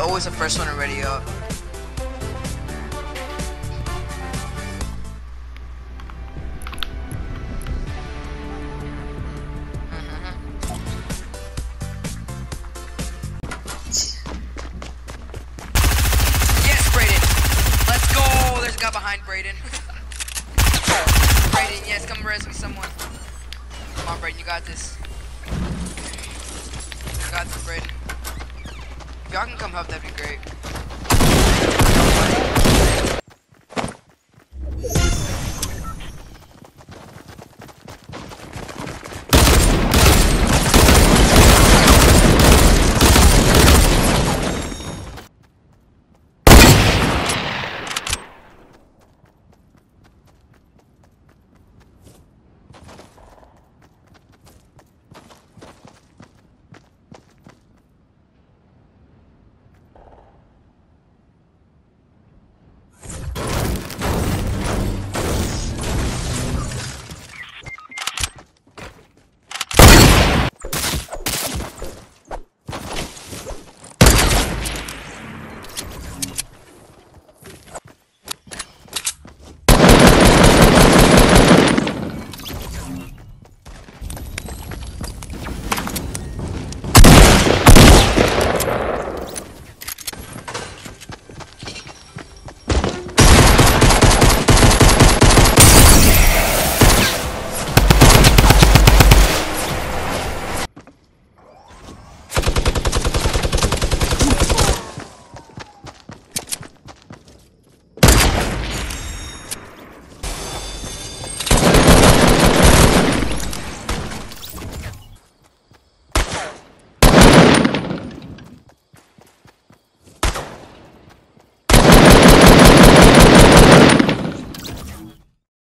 always the first one already up. Yes, Brayden. Let's go. There's a guy behind Brayden. Brayden, yes, come res me someone. Come on, Brayden, you got this. You got this, Brayden. If y'all can come help, that'd be great.